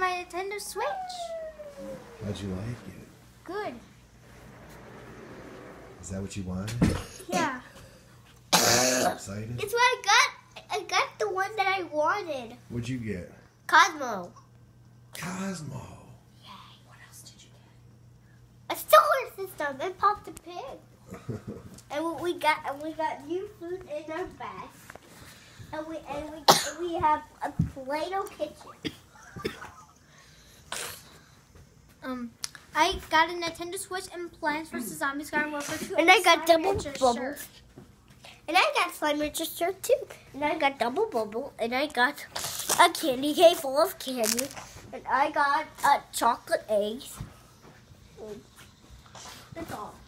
my Nintendo Switch. How'd you like it? Good. Is that what you wanted? Yeah. Excited? It's what I got. I got the one that I wanted. What'd you get? Cosmo. Cosmo. What else did you get? A solar system and Pop the Pig. And we got new food in our bag. And we have a Play-Doh kitchen. I got a Nintendo Switch and Plants vs. Zombies Garden Warfare 2. And I got Slime double Rancher bubbles. shirt. And I got Slime Rancher shirt too. And I got double bubble. And I got a candy cane full of candy. And I got chocolate eggs. That's all.